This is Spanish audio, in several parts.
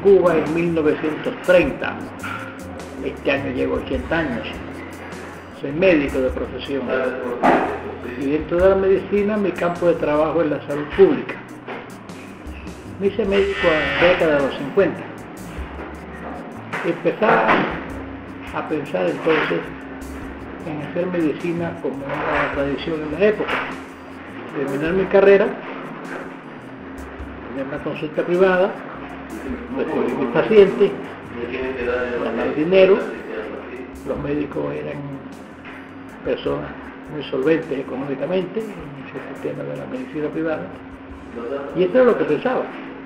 Cuba en 1930. Este año llevo 80 años. Soy médico de profesión. Y dentro de la medicina, mi campo de trabajo es la salud pública. Me hice médico en la década de los 50. Empezaba a pensar entonces en hacer medicina como una tradición en la época. Terminar mi carrera, tener una consulta privada, recibir mis pacientes, ganar dinero. Los médicos eran personas muy solventes económicamente en ese sistema de la medicina privada. Y esto era lo que pensaba.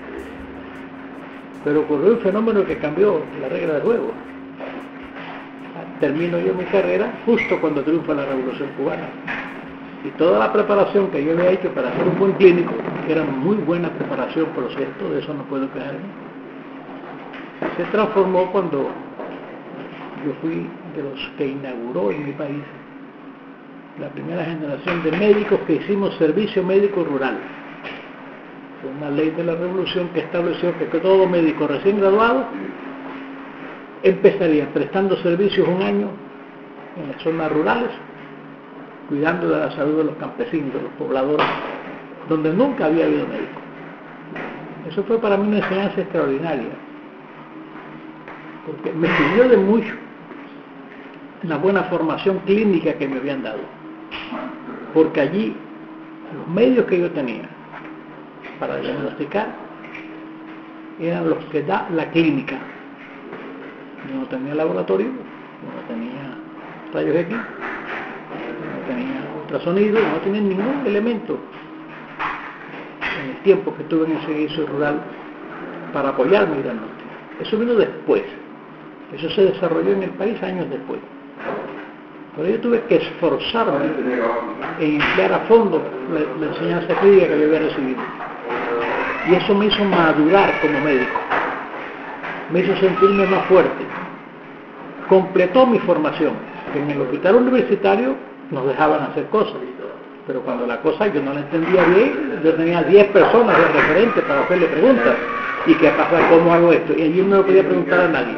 Pero ocurrió un fenómeno que cambió la regla del juego. Termino yo mi carrera justo cuando triunfa la Revolución Cubana. Y toda la preparación que yo había hecho para ser un buen clínico, que era muy buena preparación, por cierto, de eso no puedo quejarme, se transformó cuando yo fui de los que inauguró en mi país la primera generación de médicos que hicimos servicio médico rural. Fue una ley de la Revolución que estableció que todo médico recién graduado empezaría prestando servicios un año en las zonas rurales, cuidando de la salud de los campesinos, de los pobladores, donde nunca había habido médico. Eso fue para mí una enseñanza extraordinaria, porque me sirvió de mucho la buena formación clínica que me habían dado, porque allí los medios que yo tenía para diagnosticar eran los que da la clínica. Yo no tenía laboratorio, yo no tenía rayos X, no tenía ultrasonido, no tenía ningún elemento en el tiempo que estuve en el servicio rural para apoyar mi diagnóstico. Eso vino después, eso se desarrolló en el país años después. Pero yo tuve que esforzarme en emplear a fondo la enseñanza clínica que yo había recibido. Y eso me hizo madurar como médico, me hizo sentirme más fuerte, completó mi formación. En el hospital universitario nos dejaban hacer cosas, pero cuando la cosa yo no la entendía bien, yo tenía 10 personas de referente para hacerle preguntas. ¿Y qué pasa? ¿Cómo hago esto? Y allí no le podía preguntar a nadie.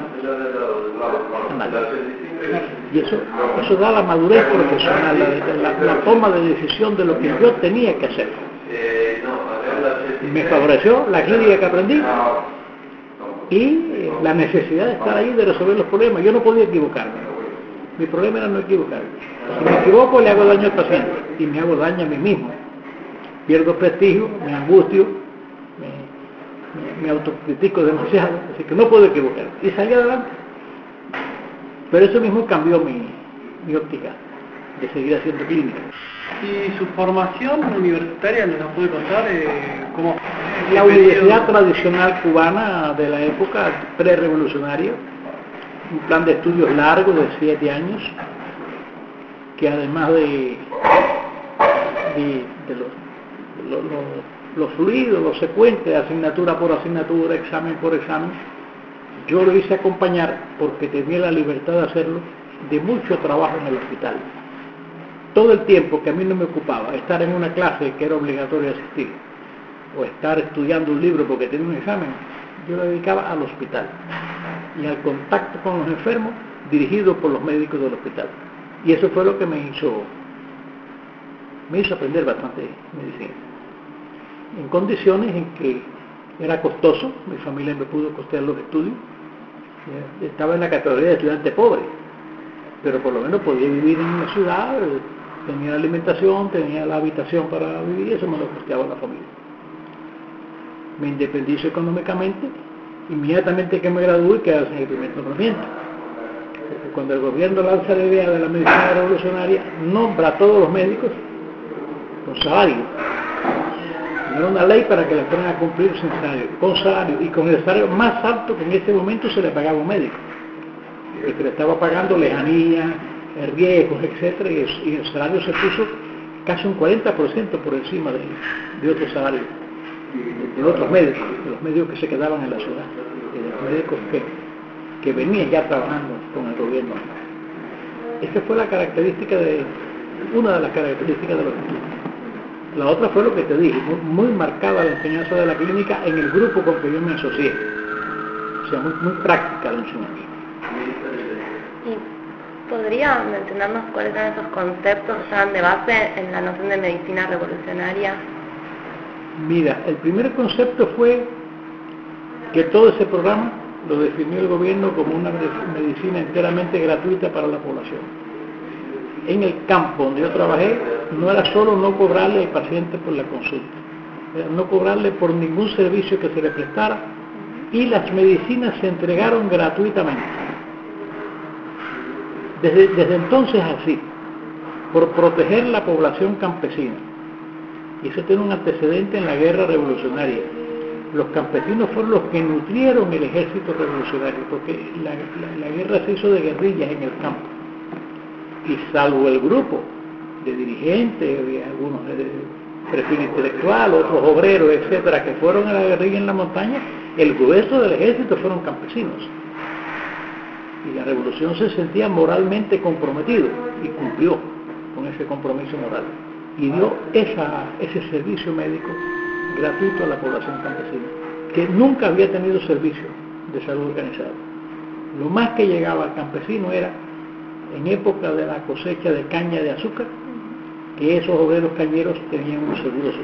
Y eso da la madurez profesional, la toma de decisión de lo que yo tenía que hacer. Me favoreció la clínica que aprendí y la necesidad de estar ahí, de resolver los problemas. Yo no podía equivocarme. Mi problema era no equivocarme. Si me equivoco, le hago daño al paciente y me hago daño a mí mismo. Pierdo prestigio, me angustio, me autocritico demasiado, así que no puedo equivocarme. Y salí adelante. Pero eso mismo cambió mi óptica de seguir haciendo clínica. ¿Y su formación universitaria nos puede contar cómo? La universidad tradicional cubana de la época prerevolucionaria, un plan de estudios largo de 7 años, que además de lo fluido, lo secuente, asignatura por asignatura, examen por examen, yo lo hice acompañar, porque tenía la libertad de hacerlo, de mucho trabajo en el hospital. Todo el tiempo que a mí no me ocupaba estar en una clase que era obligatorio asistir, o estar estudiando un libro porque tenía un examen, yo lo dedicaba al hospital y al contacto con los enfermos dirigido por los médicos del hospital. Y eso fue lo que me hizo aprender bastante medicina, en condiciones en que era costoso. Mi familia me pudo costear los estudios, estaba en la categoría de estudiante pobre, pero por lo menos podía vivir en una ciudad, tenía la alimentación, tenía la habitación para vivir, y eso me lo costeaba la familia. Me independizo económicamente, inmediatamente que me gradué, que hace el primer nombramiento. Cuando el gobierno lanza la idea de la medicina revolucionaria, nombra a todos los médicos con salario. Era una ley para que la fueran a cumplir sin salario, con salario, y con el salario más alto que en este momento se le pagaba a un médico, el que le estaba pagando lejanía, riesgos, etcétera, y el salario se puso casi un 40% por encima de otros salarios, de otros médicos, de los médicos que se quedaban en la ciudad, de los médicos que venían ya trabajando con el gobierno. Esa fue una de las características de los estudios. La otra fue lo que te dije, muy marcada la enseñanza de la clínica en el grupo con que yo me asocié. sea, muy práctica la enseñanza. ¿Y podría mencionarnos cuáles eran esos conceptos que estaban de base en la noción de medicina revolucionaria? Mira, el primer concepto fue que todo ese programa lo definió el gobierno como una medicina enteramente gratuita para la población. En el campo donde yo trabajé, no era solo no cobrarle al paciente por la consulta, era no cobrarle por ningún servicio que se le prestara, y las medicinas se entregaron gratuitamente. Desde entonces así, por proteger la población campesina. Y eso tiene un antecedente en la guerra revolucionaria. Los campesinos fueron los que nutrieron el ejército revolucionario, porque la guerra se hizo de guerrillas en el campo. Y salvo el grupo de dirigentes, algunos de perfil intelectual, otros obreros, etcétera, que fueron a la guerrilla en la montaña, el grueso del ejército fueron campesinos. Y la revolución se sentía moralmente comprometido y cumplió con ese compromiso moral. Y dio ese servicio médico gratuito a la población campesina, que nunca había tenido servicio de salud organizado. Lo más que llegaba al campesino era en época de la cosecha de caña de azúcar, que esos obreros cañeros tenían un seguro.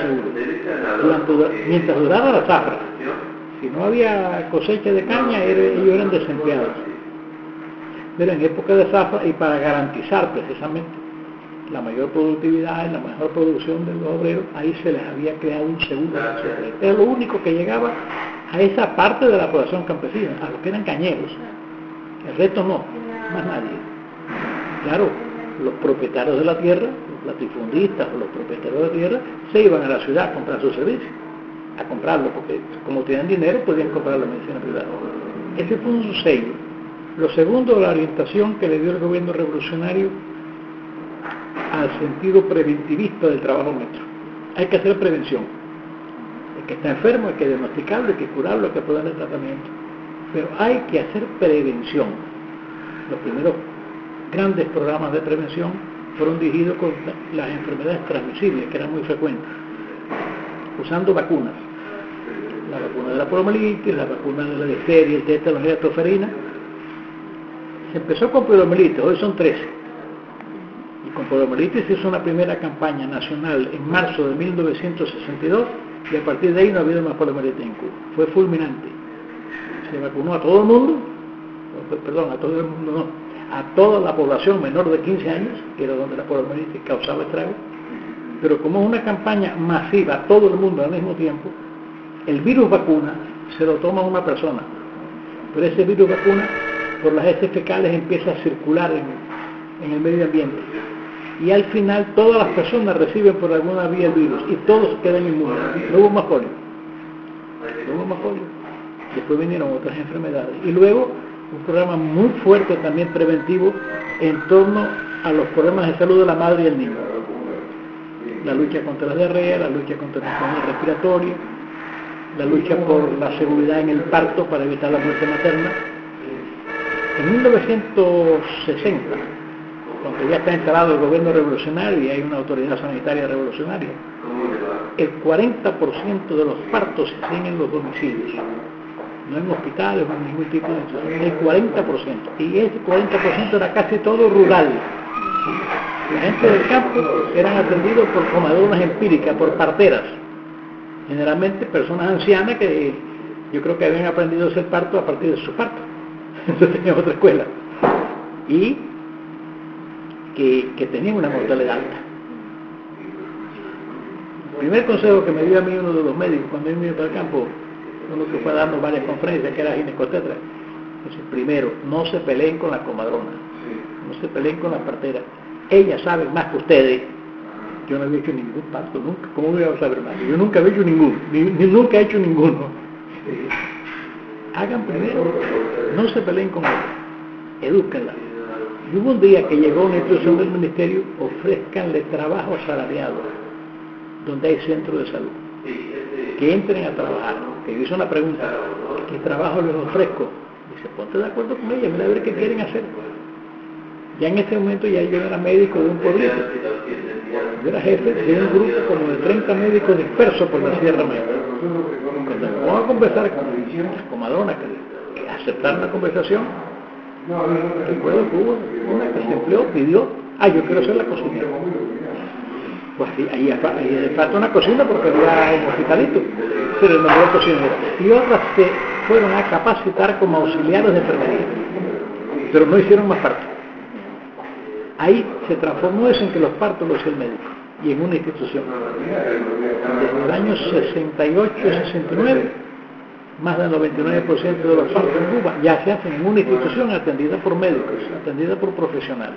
Mientras duraba la zafra, si no había cosecha de caña, ellos eran desempleados. Pero en época de zafra, y para garantizar precisamente la mayor productividad y la mejor producción de los obreros, ahí se les había creado un seguro. Era lo único que llegaba a esa parte de la población campesina, a los que eran cañeros. El resto no, más nadie. Claro, los propietarios de la tierra, los latifundistas o los propietarios de la tierra, se iban a la ciudad a comprar sus servicios, a comprarlo, porque como tenían dinero podían comprar la medicina privada. Ese fue un sello. Lo segundo, la orientación que le dio el gobierno revolucionario al sentido preventivista del trabajo nuestro. Hay que hacer prevención. El que está enfermo hay que diagnosticarlo, hay que curarlo, hay que darle tratamiento. Pero hay que hacer prevención. Los primeros grandes programas de prevención fueron dirigidos contra las enfermedades transmisibles, que eran muy frecuentes, usando vacunas. La vacuna de la poliomielitis, la vacuna de la difteria, el tétano y la tosferina. Se empezó con poliomielitis, hoy son 13. Y con poliomielitis se hizo una primera campaña nacional en marzo de 1962, y a partir de ahí no ha habido más poliomielitis en Cuba. Fue fulminante. Se vacunó a todo el mundo, perdón, a todo el mundo no, a toda la población menor de 15 años, que era donde la poliomielitis causaba estrago, pero como es una campaña masiva, a todo el mundo al mismo tiempo, el virus vacuna se lo toma una persona, pero ese virus vacuna por las heces fecales empieza a circular en el medio ambiente, y al final todas las personas reciben por alguna vía el virus y todos quedan inmunes. No hubo más polio. Después vinieron otras enfermedades y luego un programa muy fuerte también preventivo en torno a los problemas de salud de la madre y el niño. La lucha contra la diarrea, la lucha contra la enfermedad respiratoria, la lucha por la seguridad en el parto para evitar la muerte materna. En 1960, cuando ya está instalado el gobierno revolucionario y hay una autoridad sanitaria revolucionaria, el 40% de los partos se hacían en los domicilios, no en hospitales o en ningún tipo de institución, el 40%, y ese 40% era casi todo rural. La gente del campo eran atendidos por comadronas empíricas, por parteras, generalmente personas ancianas que yo creo que habían aprendido a hacer parto a partir de su parto, entonces tenían otra escuela, y que tenían una mortalidad alta. El primer consejo que me dio a mí uno de los médicos cuando yo vine para el campo, uno que fue dando varias conferencias, que era ginecotetra, dice: primero, no se peleen con las comadronas, no se peleen con las parteras, ellas saben más que ustedes. Yo no había hecho ningún parto, nunca. ¿Cómo voy a saber más? Yo nunca había hecho ninguno, ni nunca he hecho ninguno. Hagan primero, no se peleen con ellas, edúquenla. Y hubo un día que llegó una instrucción del ministerio: ofrézcanle trabajo asalariado donde hay centro de salud, que entren a trabajar. Que yo hice una pregunta: ¿qué trabajo les ofrezco? Dice: ponte de acuerdo con ella, mira a ver qué quieren hacer. Ya en ese momento ya yo era médico de un pueblito, yo era jefe de un grupo como de 30 médicos dispersos por la Sierra Maestra. Cuando me pongo a conversar con las comadronas, aceptar una conversación. Recuerdo que hubo una que se empleó, pidió, yo quiero ser la cocinera. Pues ahí falta una cocina porque había un hospitalito, pero el nombró cocinera. Y otras se fueron a capacitar como auxiliares de enfermería, pero no hicieron más partos. Ahí se transformó eso en que los partos los hacía el médico, y en una institución. Desde el año 68-69, más del 99% de los partos en Cuba ya se hacen en una institución atendida por médicos, atendida por profesionales.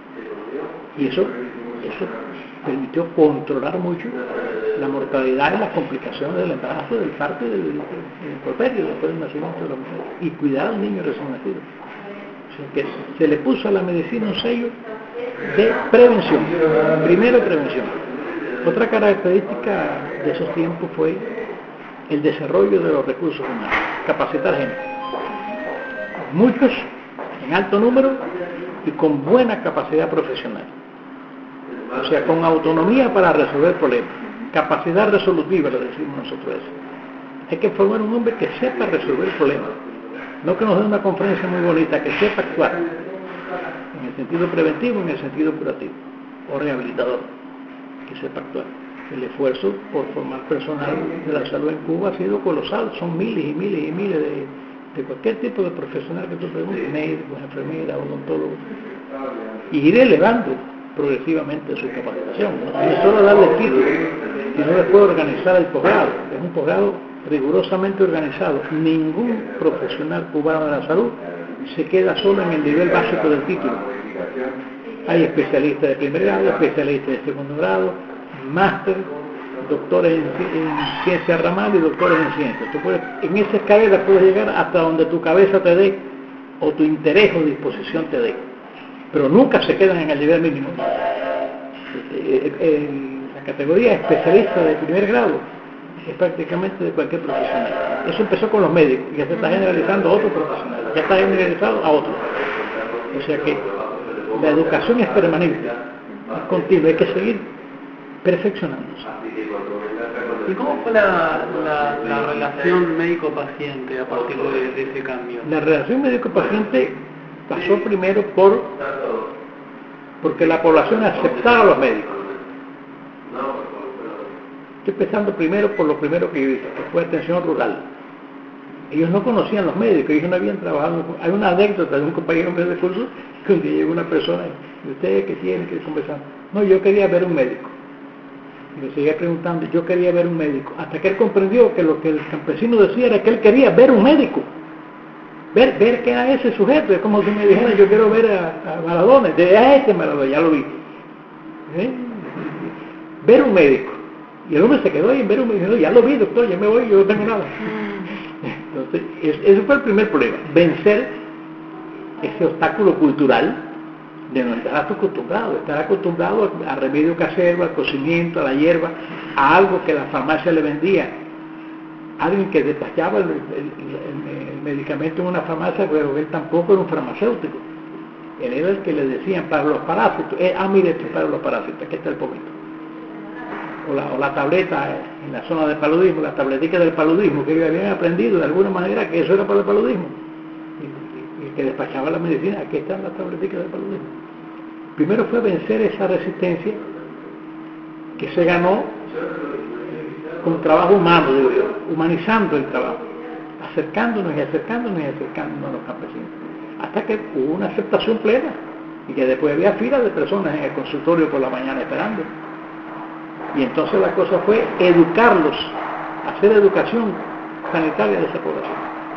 Y eso permitió controlar mucho la mortalidad y las complicaciones del embarazo, del parto y del puerperio después del nacimiento de la mujer, y cuidar al niño recién nacido. O sea, que se le puso a la medicina un sello de prevención. Primero, prevención. Otra característica de esos tiempos fue el desarrollo de los recursos humanos, capacitar gente. Muchos, en alto número y con buena capacidad profesional. O sea, con autonomía para resolver problemas. Capacidad resolutiva, lo decimos nosotros eso. Hay que formar un hombre que sepa resolver problemas. No que nos dé una conferencia muy bonita, que sepa actuar. En el sentido preventivo, en el sentido curativo. O rehabilitador. Que sepa actuar. El esfuerzo por formar personal de la salud en Cuba ha sido colosal. Son miles y miles y miles de cualquier tipo de profesional que tú preguntes. Médicos, enfermeras, odontólogos. Y ir elevando progresivamente su capacitación. No es solo darle título, sino después organizar el posgrado. Es un posgrado rigurosamente organizado. Ningún profesional cubano de la salud se queda solo en el nivel básico del título. Hay especialistas de primer grado, especialistas de segundo grado, máster, doctores en ciencia ramal y doctores en ciencias. En esa escalera puedes llegar hasta donde tu cabeza te dé o tu interés o disposición te dé. Pero nunca se quedan en el nivel mínimo. La categoría especialista de primer grado es prácticamente de cualquier profesional. Eso empezó con los médicos y ya se está generalizando a otros profesionales, ya está generalizado a otros. O sea que la educación es permanente, es continua, hay que seguir perfeccionándose. ¿Y cómo fue la relación médico-paciente a partir de ese cambio? La relación médico-paciente pasó primero porque la población aceptaba a los médicos. Estoy empezando primero por lo primero que yo hice, que fue atención rural. Ellos no conocían los médicos, ellos no habían trabajado. Hay una anécdota de un compañero mío de curso que un día llegó una persona y ¿ustedes qué tienen que conversar? No, yo quería ver un médico. Y le seguía preguntando, yo quería ver un médico. Hasta que él comprendió que lo que el campesino decía era que él quería ver un médico. Ver qué era ese sujeto. Es como si me dijera, yo quiero ver a Maradona. Este Maradona, ya lo vi. Ver un médico. Y el hombre se quedó ahí en ver un médico. Ya lo vi, doctor, ya me voy, yo no tengo nada. Entonces, ese fue el primer problema. Vencer ese obstáculo cultural de no estar acostumbrado a remedio casero, al cocimiento, a la hierba, a algo que la farmacia le vendía. Alguien que despachaba el medicamento en una farmacia, pero él tampoco era un farmacéutico. Él era el que le decían para los parásitos. Mire, esto es para los parásitos, aquí está el pomito. O la tableta en la zona del paludismo, la tabletica del paludismo, que ellos habían aprendido de alguna manera que eso era para el paludismo. Y el que despachaba la medicina, aquí están las tableticas del paludismo. Primero fue vencer esa resistencia que se ganó con trabajo humano, digo yo, humanizando el trabajo, acercándonos a los campesinos, hasta que hubo una aceptación plena y que después había filas de personas en el consultorio por la mañana esperando. Y entonces la cosa fue educarlos, hacer educación sanitaria de esa población.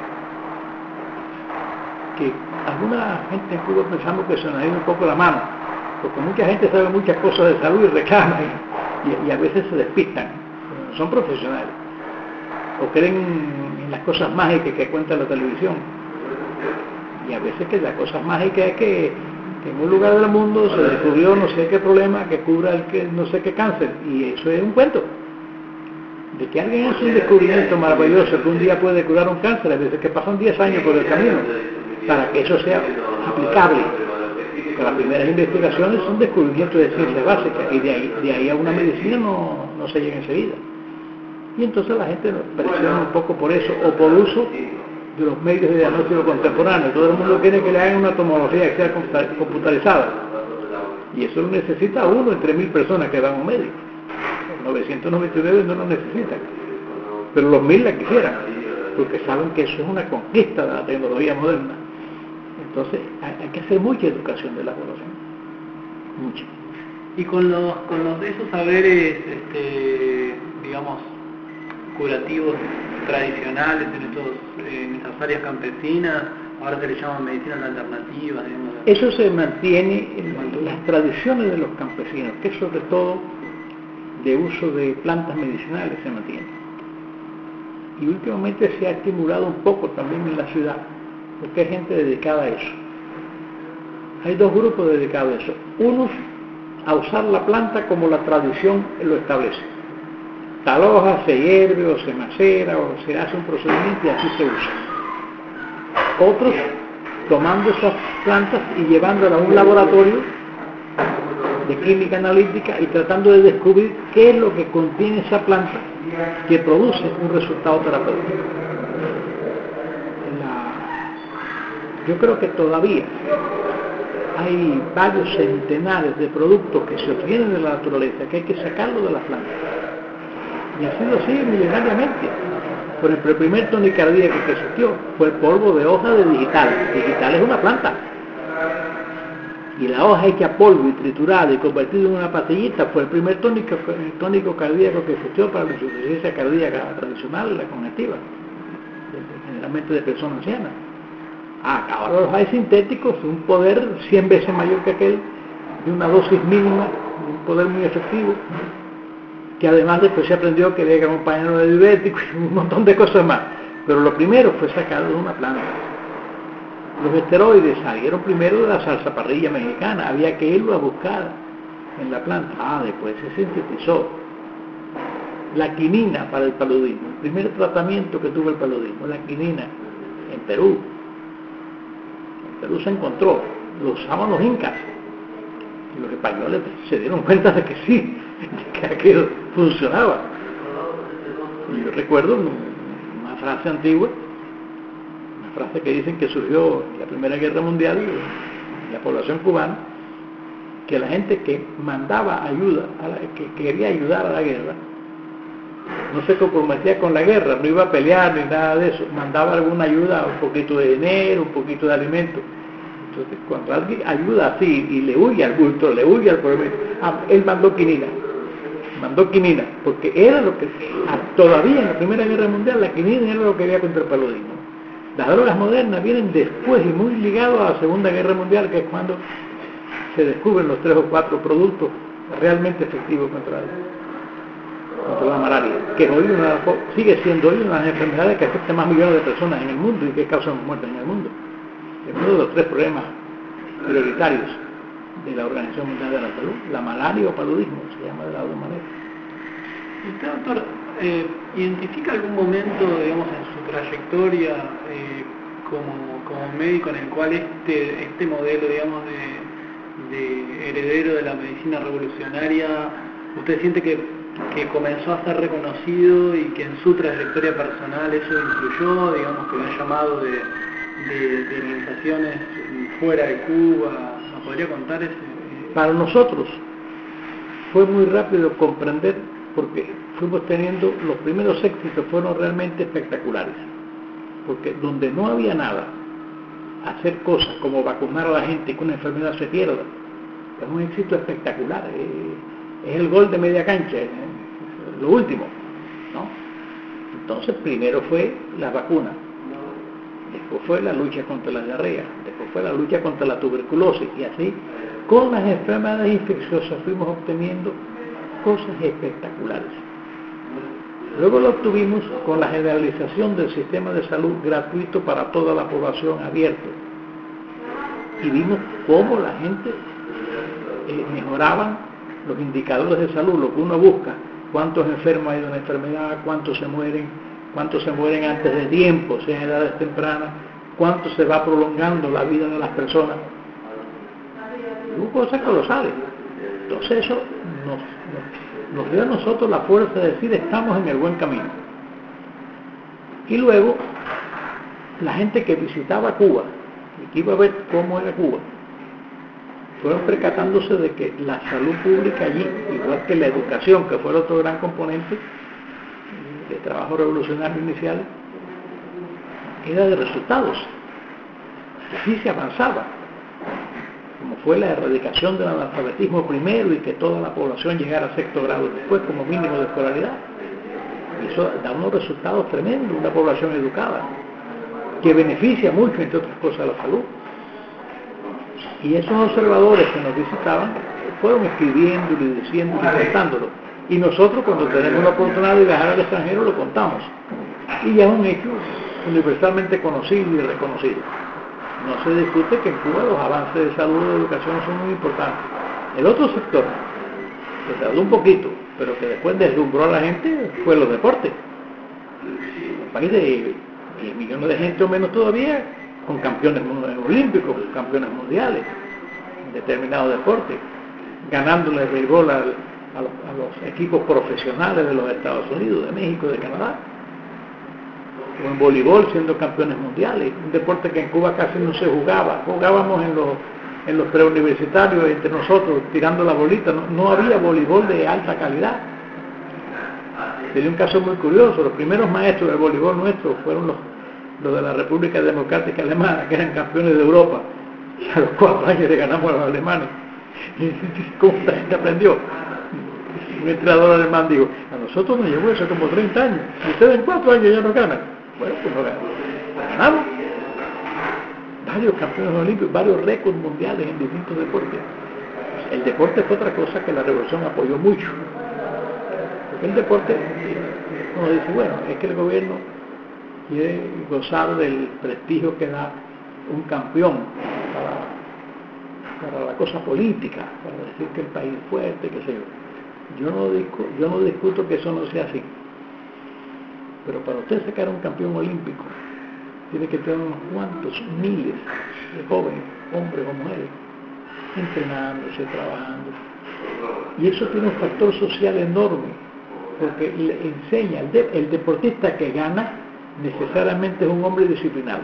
Que alguna gente en Cuba pensamos que se nos ha ido un poco la mano, porque mucha gente sabe muchas cosas de salud y reclama y a veces se despistan, son profesionales, o creen en las cosas mágicas que cuenta la televisión. Y a veces que las cosas mágicas es que en un lugar del mundo se descubrió no sé qué problema que cubra no sé qué cáncer, y eso es un cuento. De que alguien hace un descubrimiento maravilloso que un día puede curar un cáncer, a veces que pasan 10 años por el camino, para que eso sea aplicable. Porque las primeras investigaciones son descubrimientos de ciencias básicas, y de ahí a una medicina no se llega enseguida. Y entonces la gente presiona un poco por eso, o por uso de los medios de diagnóstico contemporáneo. Todo el mundo quiere que le hagan una tomografía que sea computarizada. Y eso lo necesita uno entre 1000 personas que van a un médico. 999 no lo necesitan. Pero los 1000 la quisieran, porque saben que eso es una conquista de la tecnología moderna. Entonces hay que hacer mucha educación de la población. Mucha. Y con esos saberes, digamos, curativos tradicionales en estas áreas campesinas, ahora se le llaman medicinas alternativas, digamos. Eso se mantiene en las tradiciones de los campesinos, que sobre todo de uso de plantas medicinales se mantiene. Y últimamente se ha estimulado un poco también en la ciudad, porque hay gente dedicada a eso. Hay dos grupos dedicados a eso. Unos a usar la planta como la tradición lo establece. Tal hoja se hierve o se macera o se hace un procedimiento y así se usa. Otros tomando esas plantas y llevándolas a un laboratorio de química analítica y tratando de descubrir qué es lo que contiene esa planta que produce un resultado terapéutico. Yo creo que todavía hay varios centenares de productos que se obtienen de la naturaleza que hay que sacarlo de la planta. Y ha sido así milenariamente. Por ejemplo, el primer tónico cardíaco que existió fue el polvo de hoja de digital. Digital es una planta. Y la hoja hecha polvo y triturada y convertida en una pastillita fue el primer tónico cardíaco que existió para la insuficiencia cardíaca tradicional, la cognitiva, generalmente de personas ancianas. Ahora los hay sintéticos, un poder 100 veces mayor que aquel, de una dosis mínima, un poder muy efectivo, que además después se aprendió que había que acompañarlo de diuréticos y un montón de cosas más. Pero lo primero fue sacado de una planta. Los esteroides salieron primero de la salsaparrilla mexicana, había que irlo a buscar en la planta. Después se sintetizó. La quinina para el paludismo, el primer tratamiento que tuvo el paludismo, la quinina, en Perú. En Perú se encontró, lo usaban los incas. Y los españoles se dieron cuenta de que sí, que aquello funcionaba. Y yo recuerdo una frase antigua, una frase que dicen que surgió en la Primera Guerra Mundial, en la población cubana, que la gente que mandaba ayuda, que quería ayudar a la guerra, no se comprometía con la guerra, no iba a pelear ni nada de eso, mandaba alguna ayuda, un poquito de dinero, un poquito de alimento. Entonces, cuando alguien ayuda así y le huye al bulto, le huye al problema, él mandó quinina, porque era lo que, todavía en la Primera Guerra Mundial, la quinina era lo que había contra el paludismo. Las drogas modernas vienen después y muy ligados a la Segunda Guerra Mundial, que es cuando se descubren los 3 o 4 productos realmente efectivos contra la malaria, que hoy sigue siendo hoy una de las enfermedades que afecta a más millones de personas en el mundo y que causan muertes en el mundo. Es uno de los 3 problemas prioritarios de la Organización Mundial de la Salud, la malaria o paludismo, se llama de la otra manera. ¿Usted, doctor, identifica algún momento, digamos, en su trayectoria como médico en el cual este modelo, digamos, de heredero de la medicina revolucionaria, usted siente que comenzó a ser reconocido y que en su trayectoria personal eso influyó, digamos, que lo ha llamado de organizaciones fuera de Cuba? ¿Nos podría contar ese? Para nosotros fue muy rápido comprender, porque fuimos teniendo, los primeros éxitos fueron realmente espectaculares, porque donde no había nada, hacer cosas como vacunar a la gente y que una enfermedad se pierda, es un éxito espectacular, es el gol de media cancha, es lo último, ¿no? Entonces primero fue la vacuna, después fue la lucha contra la diarrea, después fue la lucha contra la tuberculosis, y así con las enfermedades infecciosas fuimos obteniendo cosas espectaculares. Luego lo obtuvimos con la generalización del sistema de salud gratuito para toda la población abierto, y vimos cómo la gente mejoraban los indicadores de salud, lo que uno busca, cuántos enfermos hay de una enfermedad, cuántos se mueren antes de tiempo, sea en edades tempranas, cuánto se va prolongando la vida de las personas. Hubo cosas colosales. Entonces eso nos dio a nosotros la fuerza de decir estamos en el buen camino. Y luego la gente que visitaba Cuba y que iba a ver cómo era Cuba, fueron percatándose de que la salud pública allí, igual que la educación, que fue el otro gran componente de trabajo revolucionario inicial, era de resultados. Así se avanzaba, como fue la erradicación del analfabetismo primero y que toda la población llegara a sexto grado después como mínimo de escolaridad. Y eso da unos resultados tremendos, una población educada, que beneficia mucho, entre otras cosas, la salud. Y esos observadores que nos visitaban fueron escribiéndolo y diciéndolo y contándolo. Y nosotros, cuando tenemos la oportunidad de viajar al extranjero, lo contamos. Y ya es un hecho universalmente conocido y reconocido. No se discute que en Cuba los avances de salud y de educación son muy importantes. El otro sector, que tardó un poquito, pero que después deslumbró a la gente, fue los deportes. Un país de millones de gente o menos todavía, con campeones olímpicos, campeones mundiales, en determinados deportes, ganándole el béisbol a los equipos profesionales de los Estados Unidos, de México, de Canadá, o en voleibol siendo campeones mundiales, un deporte que en Cuba casi no se jugaba. Jugábamos en los preuniversitarios entre nosotros tirando la bolita, no había voleibol de alta calidad. Tenía un caso muy curioso, los primeros maestros del voleibol nuestro fueron los de la República Democrática Alemana, que eran campeones de Europa, y a los 4 años le ganamos a los alemanes. ¿Cómo esta gente aprendió? Un entrenador alemán dijo, a nosotros nos llevó eso como 30 años, y ustedes en 4 años ya no ganan. Bueno, pues no ganamos. Varios campeones olímpicos, varios récords mundiales en distintos deportes. El deporte fue otra cosa que la revolución apoyó mucho. Porque el deporte, uno dice, bueno, es que el gobierno quiere gozar del prestigio que da un campeón para la cosa política, para decir que el país es fuerte, qué sé yo. Yo no discuto que eso no sea así. Pero para usted sacar un campeón olímpico, tiene que tener unos cuantos miles de jóvenes, hombres o mujeres, entrenándose, trabajando. Y eso tiene un factor social enorme, porque le enseña, el deportista que gana necesariamente es un hombre disciplinado.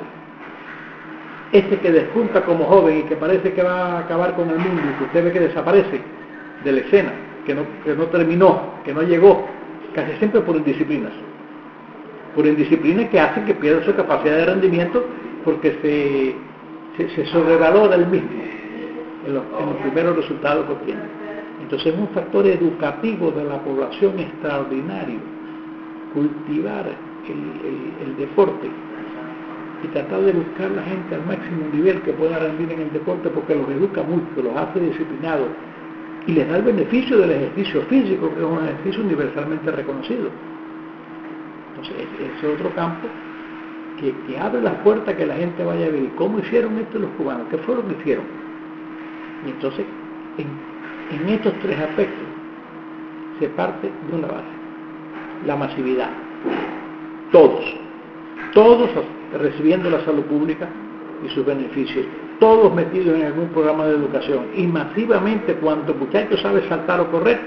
Este que despunta como joven y que parece que va a acabar con el mundo y que usted ve que desaparece de la escena, que no terminó, que no llegó, casi siempre por indisciplinas. Por indisciplina que hace que pierda su capacidad de rendimiento porque se sobrevalora el mismo en los primeros resultados que obtiene. Entonces es un factor educativo de la población extraordinario, cultivar el deporte y tratar de buscar a la gente al máximo nivel que pueda rendir en el deporte, porque los educa mucho, los hace disciplinados y les da el beneficio del ejercicio físico, que es un ejercicio universalmente reconocido. Entonces, ese es otro campo que abre las puertas a que la gente vaya a ver cómo hicieron esto los cubanos, qué fue lo que hicieron. Y entonces, en estos 3 aspectos, se parte de una base: la masividad. Todos recibiendo la salud pública y sus beneficios, todos metidos en algún programa de educación, y masivamente, cuando el muchacho sabe saltar o correr,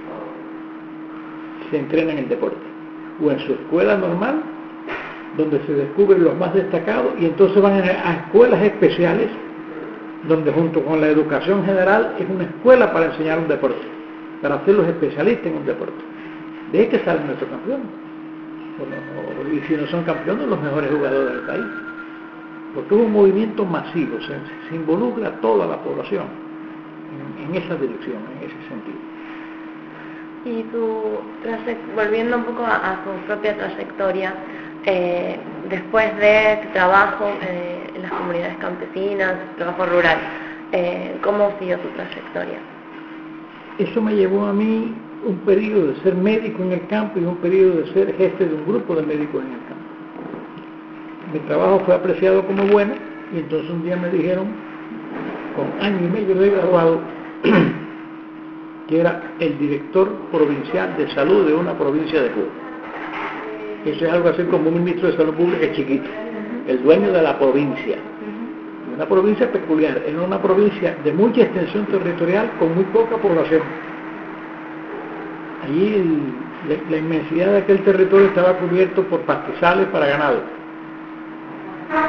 se entrena en el deporte, o en su escuela normal, donde se descubren los más destacados, y entonces van a escuelas especiales, donde junto con la educación general es una escuela para enseñar un deporte, para hacerlos especialistas en un deporte. De ahí que salen nuestros campeones, y si no son campeones, los mejores jugadores del país, porque es un movimiento masivo, se involucra a toda la población en esa dirección, en ese sentido. Y volviendo un poco a su propia trayectoria, después de tu trabajo en las comunidades campesinas, trabajo rural, ¿cómo siguió tu trayectoria? Eso me llevó a mí un periodo de ser médico en el campo y un periodo de ser jefe de un grupo de médicos en el campo. Mi trabajo fue apreciado como bueno, y entonces un día me dijeron, con año y medio de graduado, que era el director provincial de salud de una provincia de Cuba. Eso es algo así como un ministro de salud pública chiquito, el dueño de la provincia. Una provincia peculiar, era una provincia de mucha extensión territorial con muy poca población. Allí la inmensidad de aquel territorio estaba cubierto por pastizales para ganado.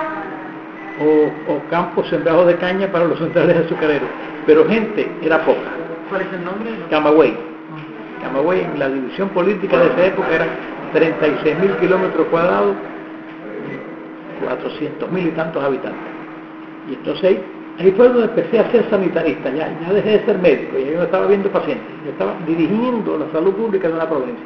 o campos sembrados de caña para los centrales azucareros, pero gente era poca. ¿Cuál es el nombre? Camagüey. Camagüey, en la división política de esa época, eran 36.000 kilómetros cuadrados, 400.000 y tantos habitantes. Y entonces ahí fue donde empecé a ser sanitarista, ya dejé de ser médico, ya yo no estaba viendo pacientes, yo estaba dirigiendo la salud pública de una provincia.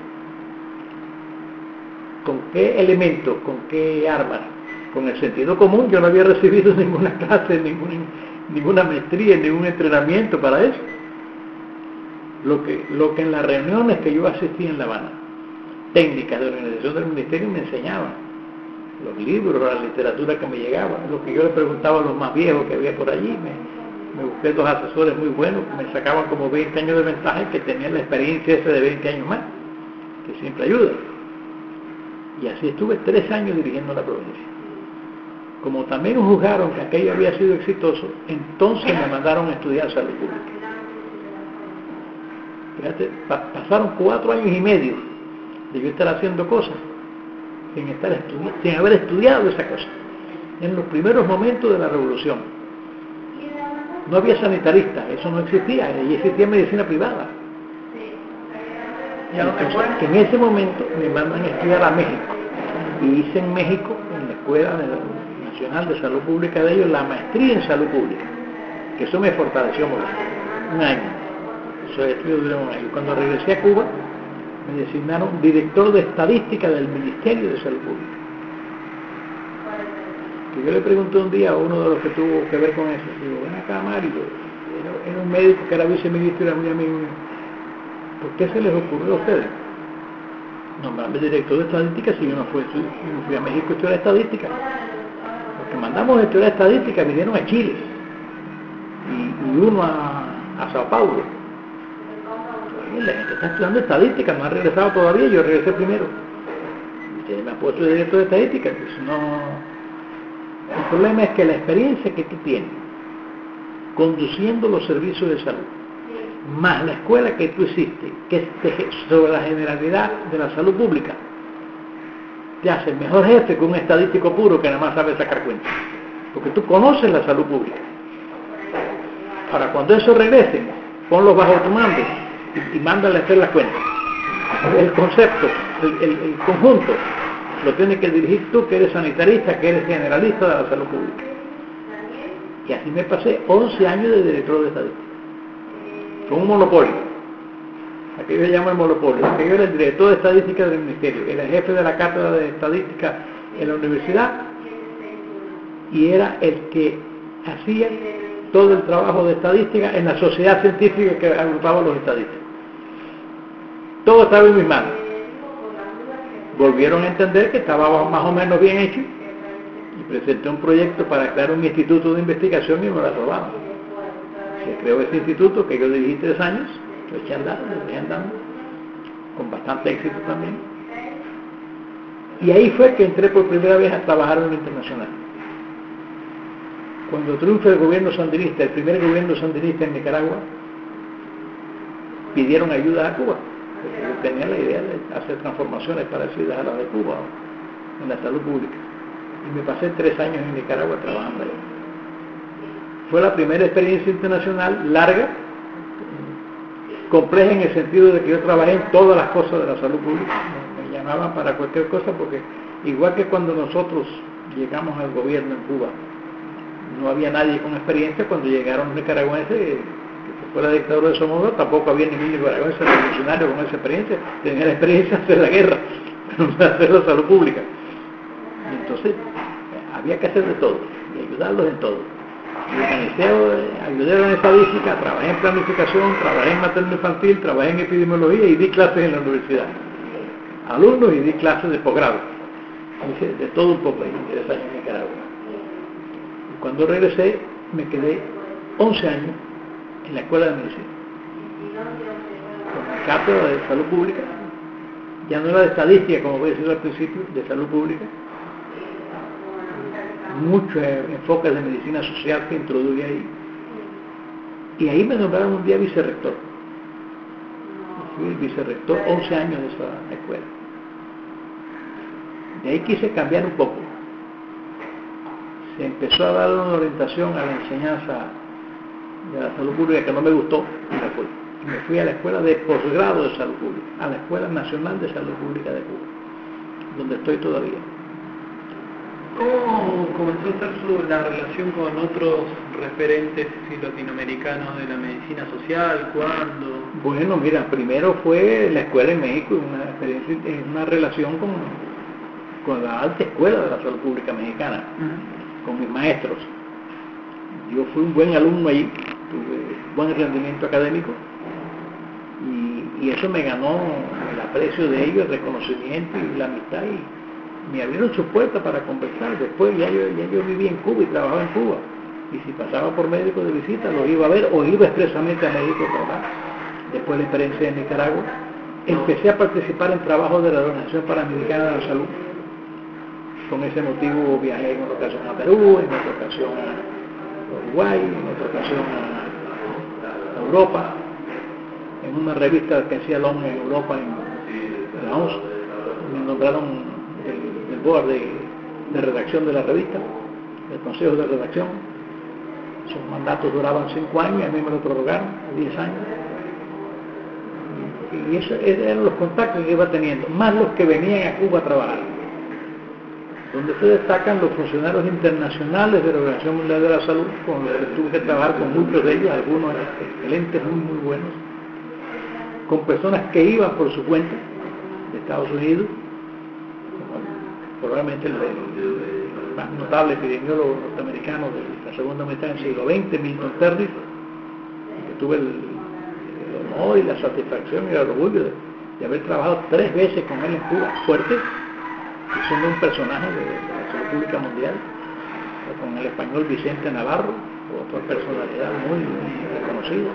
¿Con qué elementos, con qué armas? Con el sentido común. Yo no había recibido ninguna clase, ninguna maestría, ningún entrenamiento para eso. Lo que en las reuniones que yo asistí en La Habana, técnicas de organización del ministerio, me enseñaban. Los libros, la literatura que me llegaba, lo que yo le preguntaba a los más viejos que había por allí, me busqué dos asesores muy buenos que me sacaban como 20 años de ventaja y que tenían la experiencia esa de 20 años más, que siempre ayuda. Y así estuve 3 años dirigiendo la provincia. Como también juzgaron que aquello había sido exitoso, entonces me mandaron a estudiar salud pública. Fíjate, pasaron 4 años y medio de yo estar haciendo cosas sin haber estudiado esa cosa. En los primeros momentos de la revolución no había sanitaristas, eso no existía, y existía medicina privada. Entonces, en ese momento me mandan a estudiar a México, y hice en México, en la Escuela Nacional de Salud Pública de ellos, la maestría en salud pública, que eso me fortaleció mucho, 1 año. Eso estudio duró 1 año. Cuando regresé a Cuba, me designaron director de estadística del Ministerio de Salud Pública. Y yo le pregunté un día a uno de los que tuvo que ver con eso, digo, ven acá, Mario, era un médico que era viceministro y era muy amigo mío. ¿Por qué se les ocurrió a ustedes nombrarme director de estadística si yo no fui a México a estudiar estadística? Los que mandamos a estudiar estadística vinieron a Chile y uno a Sao Paulo. La gente está estudiando estadística, no ha regresado todavía, yo regresé primero. Ustedes me han puesto de director de estadística, pues no. El problema es que la experiencia que tú tienes conduciendo los servicios de salud, más la escuela que tú hiciste, que es sobre la generalidad de la salud pública, te hace mejor jefe que un estadístico puro que nada más sabe sacar cuentas, porque tú conoces la salud pública. Ahora, cuando eso regrese, ponlos bajo tu mando y mándale a hacer las cuentas. El concepto, el conjunto, lo tienes que dirigir tú, que eres sanitarista, que eres generalista de la salud pública. Y así me pasé 11 años de director de estadística, con un monopolio. Aquello se llama el monopolio. Aquello era el director de estadística del ministerio, era el jefe de la cátedra de estadística en la universidad y era el que hacía todo el trabajo de estadística en la sociedad científica que agrupaba a los estadistas. Todo estaba en mis manos. Volvieron a entender que estaba más o menos bien hecho y presenté un proyecto para crear un instituto de investigación y me lo aprobaron. Se creó ese instituto que yo dirigí 3 años, lo eché andando, con bastante éxito también. Y ahí fue que entré por primera vez a trabajar en lo internacional. Cuando triunfa el gobierno sandinista, el primer gobierno sandinista en Nicaragua, pidieron ayuda a Cuba. Yo tenía la idea de hacer transformaciones parecidas a las de Cuba en la salud pública. Y me pasé 3 años en Nicaragua trabajando allá. Fue la primera experiencia internacional larga, compleja en el sentido de que yo trabajé en todas las cosas de la salud pública. Me llamaban para cualquier cosa porque, igual que cuando nosotros llegamos al gobierno en Cuba, no había nadie con experiencia. Cuando llegaron los nicaragüenses, que fue la dictadura de Somoza, tampoco había ningún nicaragüense revolucionario con esa experiencia. Tenía la experiencia de hacer la guerra, pero no de hacer la salud pública. Y entonces había que hacer de todo y ayudarlos en todo. Y ayudé en estadística, trabajé en planificación, trabajé en materno infantil, trabajé en epidemiología y di clases en la universidad. Alumnos y di clases de posgrado. De todo un poco ahí, 3 años en Nicaragua. Y cuando regresé, me quedé 11 años en la escuela de medicina. Con mi cátedra de salud pública, ya no era de estadística, como voy a decir al principio, de salud pública. Muchos enfoques de medicina social que introduje ahí. Y ahí me nombraron un día vicerrector. Fui el vicerrector 11 años de esa escuela. De ahí quise cambiar un poco. se empezó a dar una orientación a la enseñanza de la salud pública que no me gustó y me fui. Y me fui a la escuela de posgrado de salud pública, a la Escuela Nacional de Salud Pública de Cuba, donde estoy todavía. ¿Cómo comenzó a ser la relación con otros referentes latinoamericanos de la medicina social? ¿Cuándo? Bueno, mira, primero fue la escuela en México, una relación con la alta escuela de la salud pública mexicana, con mis maestros. Yo fui un buen alumno allí, tuve buen rendimiento académico y eso me ganó el aprecio de ellos, el reconocimiento y la amistad, y me abrieron sus puertas para conversar. Después ya yo vivía en Cuba y trabajaba en Cuba, y si pasaba por médico de visita los iba a ver o iba expresamente a México a trabajar. Después de la experiencia en Nicaragua, empecé a participar en trabajos de la Organización Panamericana de la Salud. Con ese motivo viajé en una ocasión a Perú, en otra ocasión a Uruguay, en otra ocasión a Europa, en una revista que hacía la ONU en Europa, en la ONS, me nombraron del board de redacción de la revista, del consejo de redacción. Sus mandatos duraban 5 años, a mí me lo prorrogaron 10 años. Y esos eran los contactos que iba teniendo, más los que venían a Cuba a trabajar, donde se destacan los funcionarios internacionales de la Organización Mundial de la Salud, con los que tuve que trabajar con muchos de ellos, algunos excelentes, muy buenos, con personas que iban por su cuenta de Estados Unidos, como probablemente el más notable epidemiólogo norteamericano de la segunda mitad del siglo XX, Milton Terris, que tuve el honor y la satisfacción y el orgullo de haber trabajado 3 veces con él en Cuba, fuerte, siendo un personaje de la salud pública mundial, con el español Vicente Navarro, otra personalidad muy reconocida.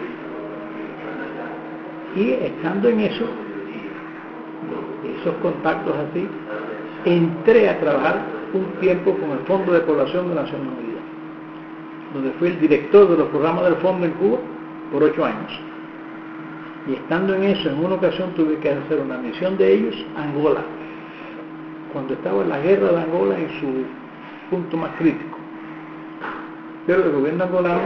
Y estando en eso, esos contactos así, entré a trabajar un tiempo con el Fondo de Población de Naciones Unidas, donde fui el director de los programas del fondo en Cuba por 8 años. Y estando en eso, en una ocasión tuve que hacer una misión de ellos a Angola, cuando estaba la guerra de Angola en su punto más crítico. Pero el gobierno angolano,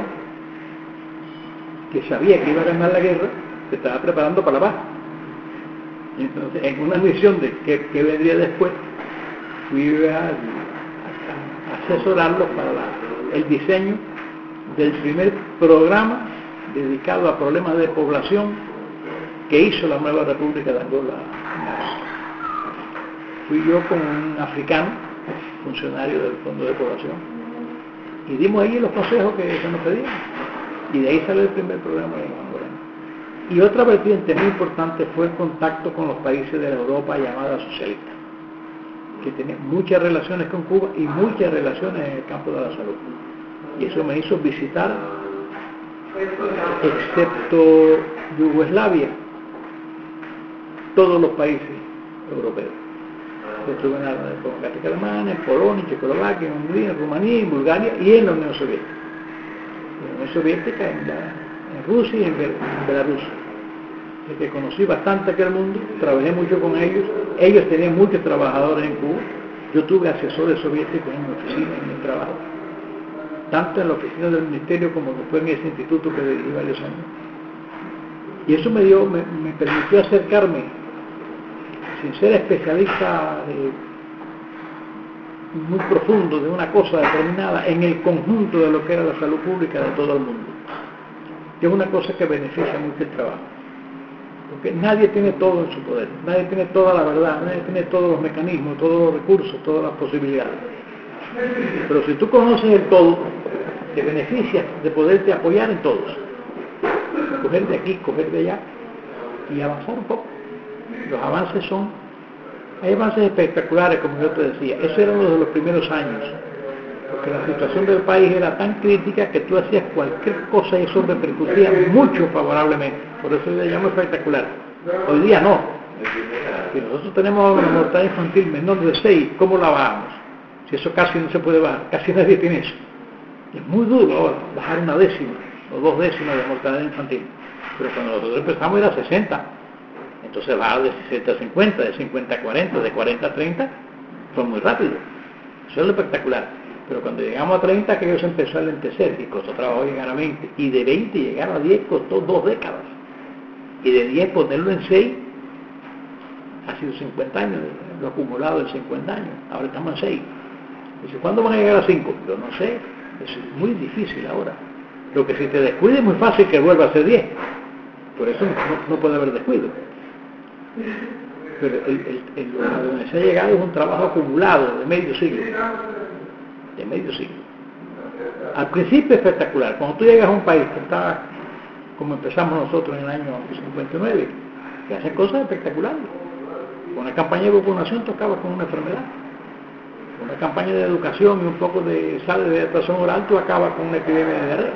que sabía que iba a ganar la guerra, se estaba preparando para la paz. Y entonces, en una misión de que vendría después, fui a asesorarlos para el diseño del primer programa dedicado a problemas de población que hizo la nueva República de Angola. Fui yo con un africano, funcionario del Fondo de Población, y dimos ahí los consejos que se nos pedían, y de ahí salió el primer programa de Angola. Y otra vertiente muy importante fue el contacto con los países de la Europa llamada socialista, que tenía muchas relaciones con Cuba y muchas relaciones en el campo de la salud. Y eso me hizo visitar, excepto Yugoslavia, todos los países europeos. Estuve en la República Alemana, en Polonia, en Checoslovaquia, en Hungría, en Rumanía, en Bulgaria y en la Unión Soviética. En la Unión Soviética, en Rusia y en Belarus. Que conocí bastante aquel mundo, trabajé mucho con ellos. Ellos tenían muchos trabajadores en Cuba. Yo tuve asesores soviéticos en mi oficina, en mi trabajo, tanto en la oficina del ministerio como después en ese instituto que dirigí varios años. Y eso me permitió acercarme, sin ser especialista muy profundo de una cosa determinada, en el conjunto de lo que era la salud pública de todo el mundo, que es una cosa que beneficia mucho el trabajo, porque nadie tiene todo en su poder, nadie tiene toda la verdad, nadie tiene todos los mecanismos, todos los recursos, todas las posibilidades, pero si tú conoces el todo, te beneficias de poderte apoyar en todos, coger de aquí, coger de allá y avanzar un poco. Los avances hay avances espectaculares, como yo te decía. Eso era uno de los primeros años, porque la situación del país era tan crítica que tú hacías cualquier cosa y eso repercutía mucho favorablemente. Por eso yo le llamo espectacular. Hoy día no. Si nosotros tenemos una mortalidad infantil menor de 6, ¿cómo la bajamos? Si eso casi no se puede bajar, casi nadie tiene eso. Es muy duro ahora bajar 1 décima o 2 décimas de mortalidad infantil, pero cuando nosotros empezamos era 60, entonces bajar de 60 a 50, de 50 a 40, de 40 a 30, fue muy rápido. Eso es lo espectacular. Pero cuando llegamos a 30, aquello se empezó a lentecer y costó trabajo llegar a 20. Y de 20 llegar a 10 costó 2 décadas. Y de 10 ponerlo en 6 ha sido 50 años, lo acumulado de 50 años. Ahora estamos en 6. Dice, ¿cuándo van a llegar a 5? Yo no sé, es muy difícil ahora. Lo que si te descuides es muy fácil que vuelva a ser 10. Por eso no puede haber descuido. Pero a donde se ha llegado es un trabajo acumulado de medio siglo. De medio siglo. Al principio espectacular. Cuando tú llegas a un país que está, como empezamos nosotros en el año 59, que hacen cosas espectaculares. Con una campaña de vacunación tocaba con una enfermedad. Con una campaña de educación y un poco de sal de hidratación oral, tú acabas con una epidemia de diarrea.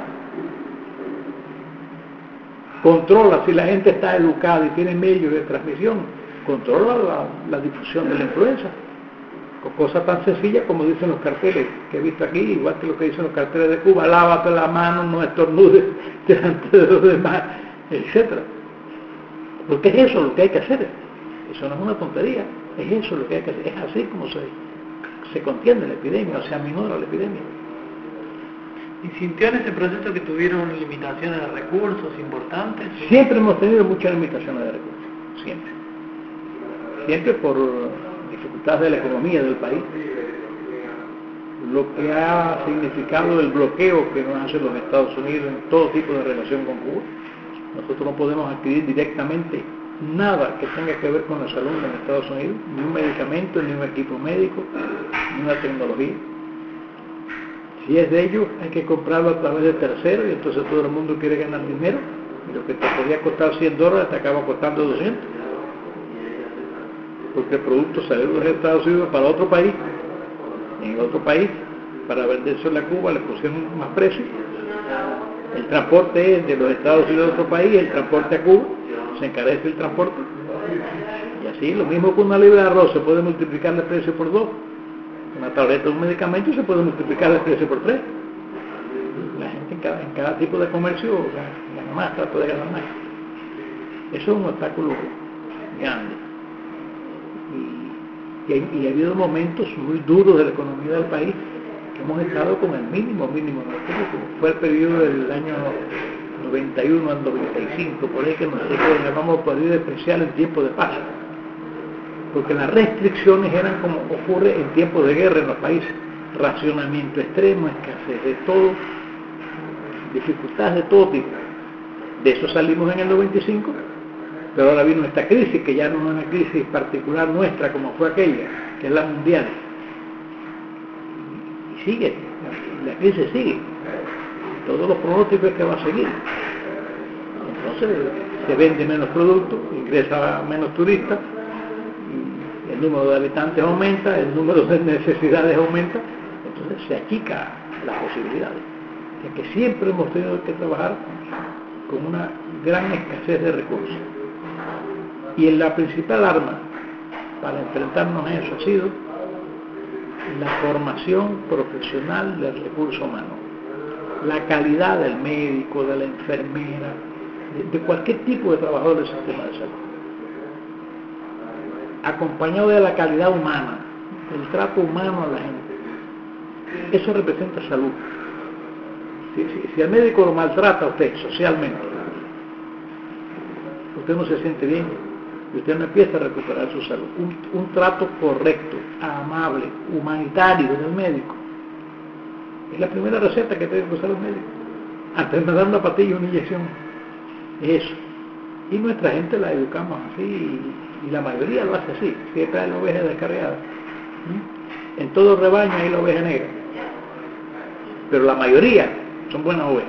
Controla, si la gente está educada y tiene medios de transmisión, controla la difusión de la influenza. Con cosas tan sencillas como dicen los carteles que he visto aquí, igual que lo que dicen los carteles de Cuba, lávate la mano, no estornudes delante de los demás, etc. Porque es eso lo que hay que hacer. Eso no es una tontería, es eso lo que hay que hacer. Es así como se contiene la epidemia, o se aminora la epidemia. ¿Y sintió en ese proceso que tuvieron limitaciones de recursos importantes? Siempre hemos tenido muchas limitaciones de recursos, siempre. Siempre por dificultades de la economía del país. Lo que ha significado el bloqueo que nos hacen los Estados Unidos en todo tipo de relación con Cuba. Nosotros no podemos adquirir directamente nada que tenga que ver con la salud en Estados Unidos, ni un medicamento, ni un equipo médico, ni una tecnología. Si es de ellos, hay que comprarlo a través de terceros y entonces todo el mundo quiere ganar dinero y lo que te podía costar $100 te acaba costando 200. Porque el producto salió de los Estados Unidos para otro país, y en el otro país, para venderse a Cuba, le pusieron más precio. El transporte es de los Estados Unidos a otro país, el transporte a Cuba, se encarece el transporte. Y así, lo mismo con una libra de arroz, se puede multiplicar el precio por 2. Una tableta de un medicamento se puede multiplicar el precio por 3. La gente en cada tipo de comercio gana más, trata de ganar más. Eso es un obstáculo grande. Y ha habido momentos muy duros de la economía del país que hemos estado con el mínimo, como fue el periodo del año 91 al 95, por ahí que nosotros llamamos periodo especial en tiempo de paz. Porque las restricciones eran como ocurre en tiempos de guerra en los países. Racionamiento extremo, escasez de todo, dificultades de todo tipo. De eso salimos en el 95, pero ahora vino esta crisis, que ya no es una crisis particular nuestra como fue aquella, que es la mundial. Y sigue, la crisis sigue. Todos los pronósticos es que va a seguir. Entonces se vende menos producto, ingresa menos turistas, el número de habitantes aumenta, el número de necesidades aumenta, entonces se achica las posibilidades. Ya que siempre hemos tenido que trabajar con una gran escasez de recursos. Y la principal arma para enfrentarnos a eso ha sido la formación profesional del recurso humano, la calidad del médico, de la enfermera, de cualquier tipo de trabajador del sistema de salud, acompañado de la calidad humana, el trato humano a la gente. Eso representa salud. Si el médico lo maltrata a usted socialmente, usted no se siente bien y usted no empieza a recuperar su salud. Un trato correcto, amable, humanitario del médico es la primera receta que tiene que usar los médicos antes de dar una pastilla o una inyección. Es eso. Y nuestra gente la educamos así, y la mayoría lo hace así. Siempre hay la oveja descarriada. En todo rebaño hay la oveja negra, pero la mayoría son buenas ovejas.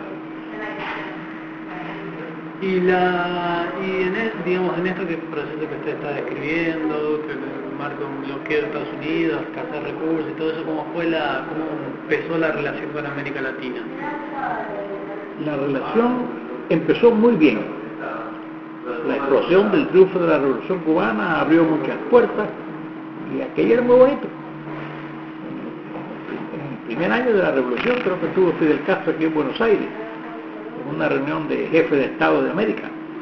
Digamos, en esto que proceso que usted está describiendo, que marca un bloqueo de Estados Unidos, escasez de recursos y todo eso, ¿cómo empezó la relación con América Latina? La relación empezó muy bien. La explosión del triunfo de la Revolución Cubana abrió muchas puertas y aquello era muy bonito. En el primer año de la Revolución creo que estuvo Fidel Castro aquí en Buenos Aires, en una reunión de jefes de Estado de América.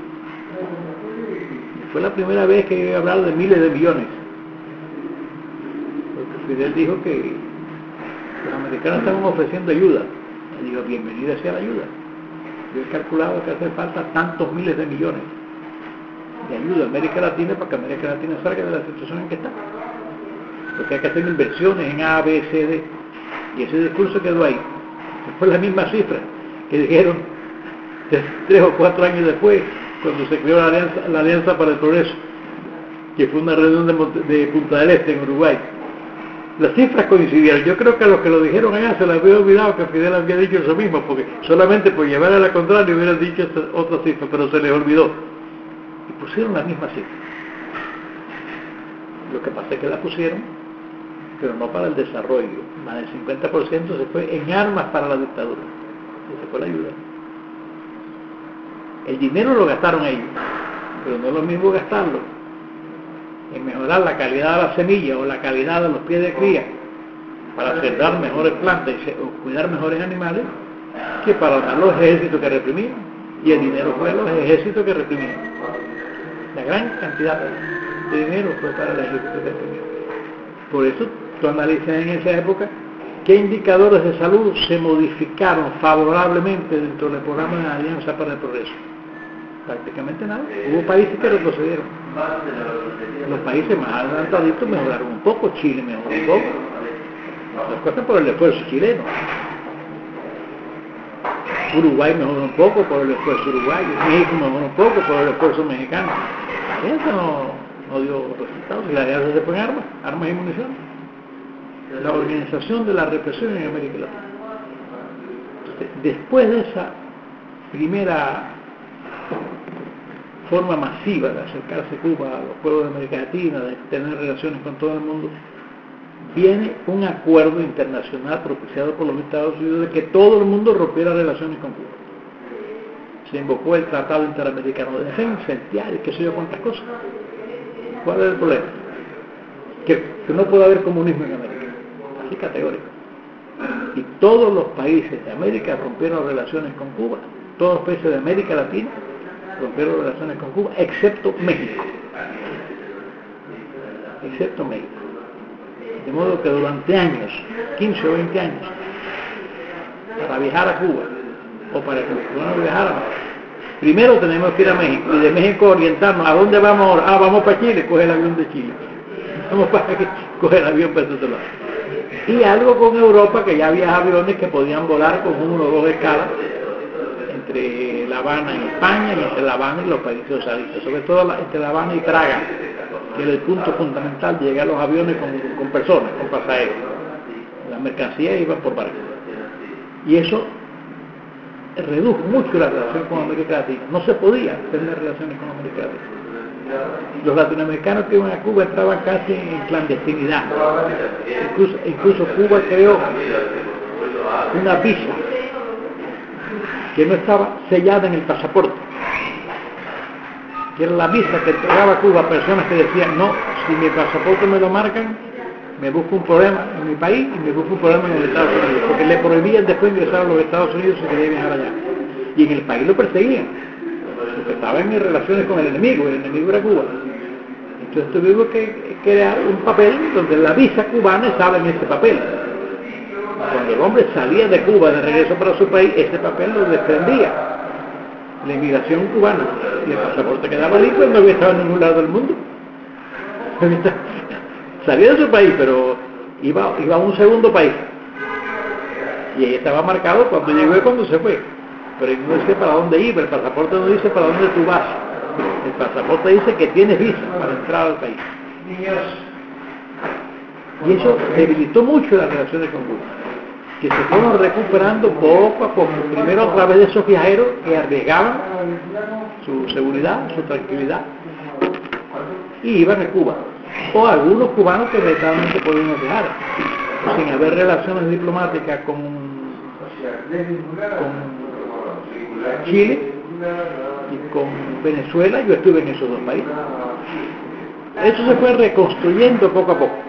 Y fue la primera vez que iba a hablar de miles de millones. Porque Fidel dijo que Los americanos estaban ofreciendo ayuda. Y digo, bienvenida sea la ayuda. Yo he calculado que hace falta tantos miles de millones de ayuda a América Latina para que América Latina salga de la situación en que está. Porque hay que hacer inversiones en A, B, C, D. Y ese discurso quedó ahí. Fue la misma cifra que dijeron 3 o 4 años después, cuando se creó la Alianza para el Progreso, que fue una reunión de Punta del Este, en Uruguay. Las cifras coincidieron. Yo creo que a los que lo dijeron allá se les había olvidado que Fidel había dicho eso mismo, porque solamente por llevar a la contraria hubieran dicho otra cifra, pero se les olvidó. Y pusieron la misma cifra. Lo que pasa es que la pusieron, pero no para el desarrollo. Más del 50% se fue en armas para la dictadura. Esa fue la ayuda. El dinero lo gastaron ellos, pero no es lo mismo gastarlo en mejorar la calidad de la semilla o la calidad de los pies de cría para sembrar mejores plantas o cuidar mejores animales, que para dar los ejércitos que reprimían. Y el dinero fue a los ejércitos que reprimían. La gran cantidad de dinero fue para el ejército que reprimían. Por eso tú analizas en esa época qué indicadores de salud se modificaron favorablemente dentro del programa de la Alianza para el Progreso. Prácticamente nada. Hubo países que retrocedieron. Los países más adelantaditos mejoraron un poco. Chile mejoró un poco. Las cosas por el esfuerzo chileno. Uruguay mejoró un poco por el esfuerzo uruguayo. México mejoró un poco por el esfuerzo mexicano. La alianza no dio resultados. Y la alianza se fue en armas y munición. La organización de la represión en América Latina. Entonces, después de esa primera forma masiva de acercarse Cuba a los pueblos de América Latina, de tener relaciones con todo el mundo, viene un acuerdo internacional propiciado por los Estados Unidos de que todo el mundo rompiera relaciones con Cuba. Se invocó el Tratado Interamericano de Defensa, el TIAR, qué sé yo cuántas cosas. ¿Cuál es el problema? Que no puede haber comunismo en América, así categórico. Y todos los países de América rompieron relaciones con Cuba, todos los países de América Latina rompieron relaciones con Cuba, excepto México. Excepto México. De modo que durante años, 15 o 20 años, para viajar a Cuba, o para que los cubanos viajaran, primero tenemos que ir a México, y de México orientarnos. ¿A dónde vamos ahora? Vamos para Chile, coge el avión de Chile. Vamos para aquí, coge el avión para otro lado. Y algo con Europa, que ya había aviones que podían volar con 1 o 2 escalas, entre La Habana y España, y entre La Habana y los países socialistas, sobre todo entre La Habana y Praga, que era el punto fundamental de llegar a los aviones con personas, con pasajeros. Las mercancías iban por barco. Y eso redujo mucho la relación con América Latina. No se podía tener relaciones con América Latina. Los latinoamericanos que iban a Cuba entraban casi en clandestinidad. Incluso Cuba creó una visa que no estaba sellada en el pasaporte, que era la visa que entregaba Cuba a personas que decían: no, si mi pasaporte me lo marcan, me busco un problema en mi país y me busco un problema en los Estados Unidos, porque le prohibían después ingresar a los Estados Unidos si quería viajar allá. Y en el país lo perseguían, porque estaban en relaciones con el enemigo era Cuba. Entonces tuvimos que crear un papel donde la visa cubana estaba en ese papel. Cuando el hombre salía de Cuba de regreso para su país, ese papel lo defendía la inmigración cubana, y el pasaporte quedaba ahí, pues no había estado en ningún lado del mundo. Salía de su país, pero iba a un segundo país, y ahí estaba marcado cuando llegó y cuando se fue, pero no dice para dónde iba. El pasaporte no dice para dónde tú vas, el pasaporte dice que tienes visa para entrar al país. Y eso debilitó mucho las relaciones con Cuba, que se fueron recuperando poco a poco, primero a través de esos viajeros que arriesgaban su seguridad, su tranquilidad, y iban a Cuba, o algunos cubanos que verdaderamente podían viajar, sin haber relaciones diplomáticas con Chile y con Venezuela. Yo estuve en esos dos países. Eso se fue reconstruyendo poco a poco,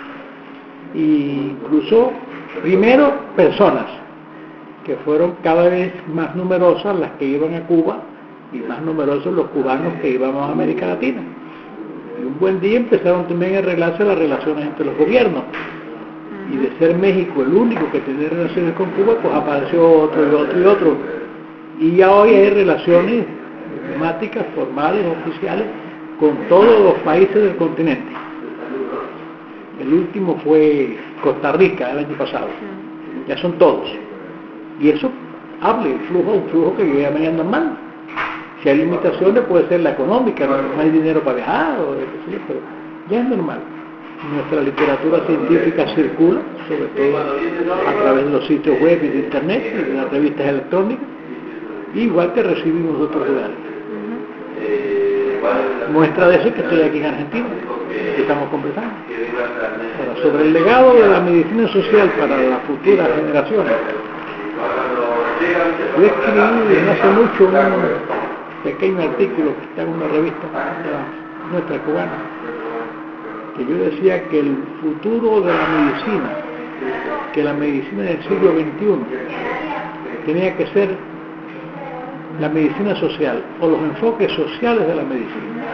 y incluso primero personas que fueron cada vez más numerosas las que iban a Cuba, y más numerosos los cubanos que íbamos a América Latina. Y un buen día empezaron también a arreglarse las relaciones entre los gobiernos. Y de ser México el único que tenía relaciones con Cuba, pues apareció otro y otro y otro. Y ya hoy hay relaciones diplomáticas, formales, oficiales, con todos los países del continente. El último fue Costa Rica el año pasado. Ya son todos. Y eso habla el flujo, un flujo que ya venía normal. Si hay limitaciones puede ser la económica, no hay dinero para viajar, pero ya es normal. Nuestra literatura científica circula, sobre todo a través de los sitios web y de internet y de las revistas electrónicas, igual que recibimos de otros lugares. Muestra de eso es que estoy aquí en Argentina, que estamos conversando. Ahora, sobre el legado de la medicina social para las futuras generaciones, yo escribí hace mucho un pequeño artículo que está en una revista nuestra cubana, que yo decía que el futuro de la medicina, que la medicina del siglo XXI tenía que ser la medicina social o los enfoques sociales de la medicina,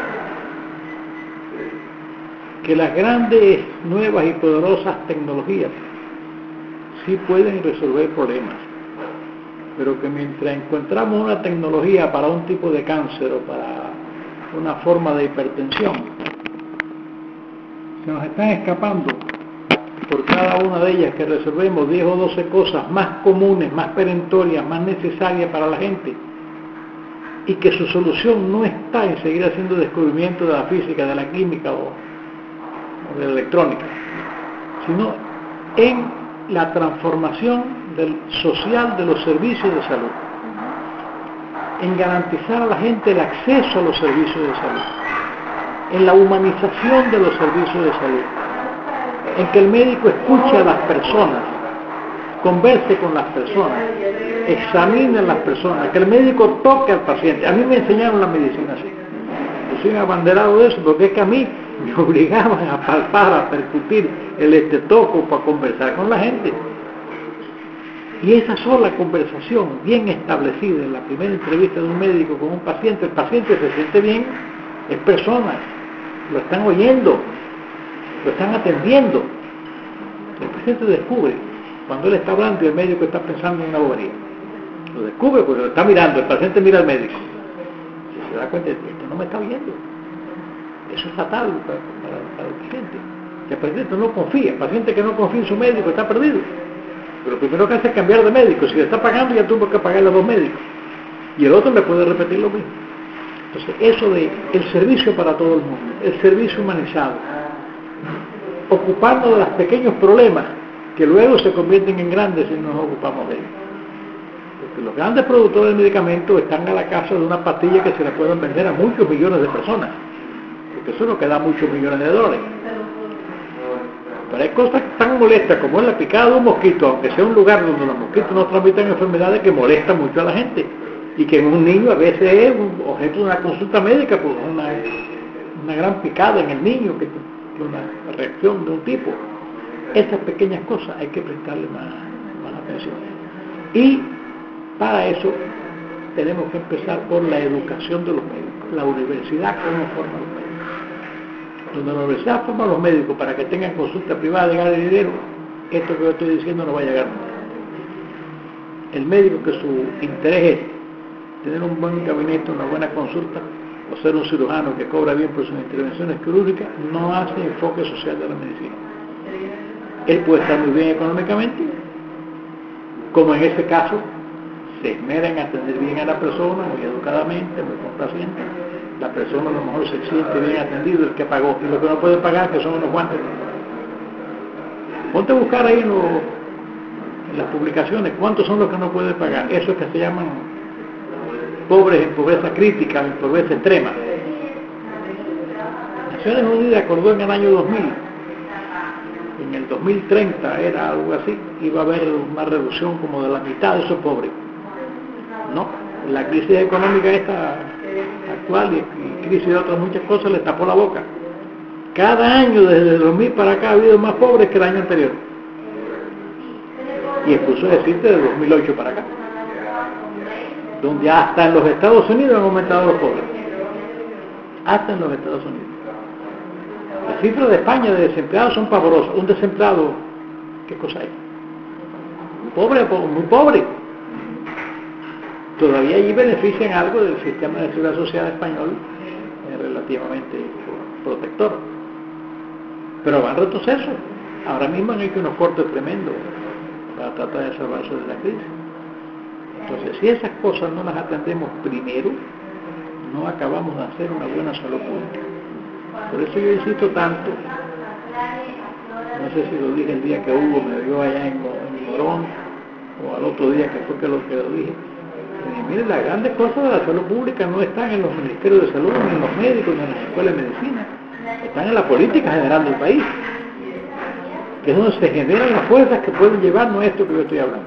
que las grandes, nuevas y poderosas tecnologías sí pueden resolver problemas, pero que mientras encontramos una tecnología para un tipo de cáncer o para una forma de hipertensión, se nos están escapando por cada una de ellas que resolvemos 10 o 12 cosas más comunes, más perentorias, más necesarias para la gente, y que su solución no está en seguir haciendo descubrimientos de la física, de la química o de la electrónica, sino en la transformación social de los servicios de salud, en garantizar a la gente el acceso a los servicios de salud, en la humanización de los servicios de salud, en que el médico escuche a las personas, converse con las personas, examine a las personas, que el médico toque al paciente. A mí me enseñaron la medicina así. Yo soy un abanderado de eso, porque es que a mí me obligaban a palpar, a percutir el estetoscopio para conversar con la gente. Y esa sola conversación bien establecida en la primera entrevista de un médico con un paciente, el paciente se siente bien, es persona, lo están oyendo, lo están atendiendo. El paciente descubre cuando él está hablando y el médico está pensando en una bobería. Lo descubre porque lo está mirando, el paciente mira al médico. Se da cuenta de que esto no me está oyendo. Eso es fatal para el paciente. El paciente no confía, el paciente que no confía en su médico está perdido. Pero lo primero que hace es cambiar de médico. Si le está pagando, ya tuvo que pagarle a 2 médicos. Y el otro le puede repetir lo mismo. Entonces, eso de el servicio para todo el mundo, el servicio humanizado, ocuparnos de los pequeños problemas que luego se convierten en grandes si no nos ocupamos de ellos. Porque los grandes productores de medicamentos están a la casa de una pastilla que se la pueden vender a muchos millones de personas, porque eso es lo que da muchos millones de dólares. Pero hay cosas tan molestas como es la picada de un mosquito, aunque sea un lugar donde los mosquitos no transmiten enfermedades, que molestan mucho a la gente, y que en un niño a veces es objeto de una consulta médica por una gran picada en el niño, que es una reacción de un tipo. Esas pequeñas cosas hay que prestarle más atención. Y para eso tenemos que empezar por la educación de los médicos, la universidad como forma los médicos. Donde la universidad forma a los médicos para que tengan consulta privada y gane dinero, esto que yo estoy diciendo no va a llegar nunca. El médico que su interés es tener un buen gabinete, una buena consulta, o ser un cirujano que cobra bien por sus intervenciones quirúrgicas, no hace enfoque social de la medicina. Él puede estar muy bien económicamente, como en ese caso se esmera en atender bien a la persona, muy educadamente, muy complaciente. La persona a lo mejor se siente bien atendido, el que pagó, y lo que no puede pagar, que son unos guantes. Ponte a buscar ahí en las publicaciones cuántos son los que no pueden pagar. Esos que se llaman pobres en pobreza crítica, en pobreza extrema. Naciones Unidas acordó en el año 2000, en el 2030 era algo así, iba a haber una reducción como de la mitad de esos pobres. No, la crisis económica esta actual y crisis de otras muchas cosas le tapó la boca. Cada año desde el 2000 para acá ha habido más pobres que el año anterior. Y incluso decirte de 2008 para acá, donde hasta en los Estados Unidos han aumentado los pobres. Hasta en los Estados Unidos. Las cifras de España de desempleados son pavorosas. Un desempleado ¿Qué cosa hay? Pobre, muy pobre. Todavía allí benefician algo del sistema de seguridad social español, relativamente protector. Pero va en retroceso. Ahora mismo han hecho unos cortes tremendos para tratar de salvarse de la crisis. Entonces, si esas cosas no las atendemos primero, no acabamos de hacer una buena salud pública. Por eso yo insisto tanto, no sé si lo dije el día que Hugo me vio allá en Morón, o al otro día que fue que lo dije. Miren, las grandes cosas de la salud pública no están en los ministerios de salud, ni en los médicos, ni en las escuelas de medicina. Están en la política general del país, que es donde se generan las fuerzas que pueden llevarnos a esto que yo estoy hablando.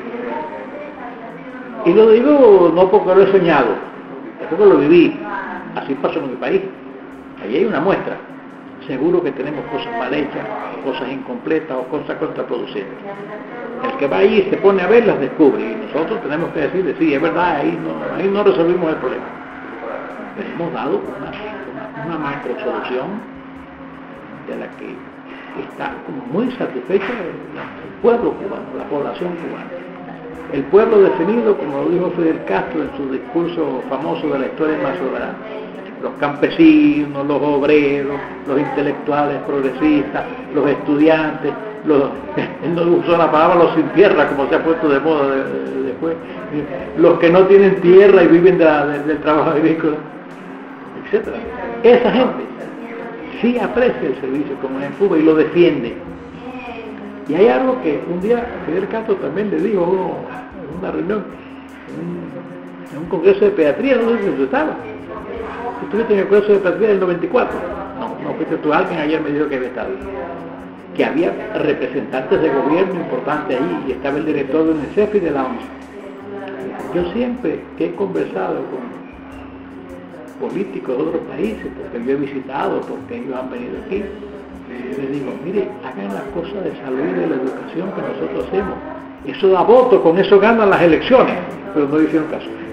Y lo digo no porque lo he soñado, es porque lo viví. Así pasó en mi país. Allí hay una muestra. Seguro que tenemos cosas mal hechas, cosas incompletas o cosas contraproducentes. El que va allí y se pone a ver las descubre, y nosotros tenemos que decirle, sí, es verdad, ahí no resolvimos el problema. Pero hemos dado una macro solución de la que está como muy satisfecha el pueblo cubano, la población cubana. El pueblo definido, como lo dijo Fidel Castro en su discurso famoso de la historia más soberana. Los campesinos, los obreros, los intelectuales progresistas, los estudiantes, él no usó la palabra los sin tierra, como se ha puesto de moda después, los que no tienen tierra y viven del trabajo agrícola, etc. Esa gente sí aprecia el servicio como en Cuba y lo defiende. Y hay algo que un día Fidel Castro también le dijo en una reunión, en un congreso de pediatría, no sé si usted estaba. ¿Estuviste en el congreso de pediatría del 94? No fuiste tú, alguien ayer me dijo que había estado. Que había representantes de gobierno importantes ahí, y estaba el director de UNICEF y de la ONU. Yo siempre que he conversado con políticos de otros países, porque yo he visitado, porque ellos han venido aquí, les digo, mire, hagan las cosas de salud y de la educación que nosotros hacemos. Eso da voto, con eso ganan las elecciones, pero no hicieron caso.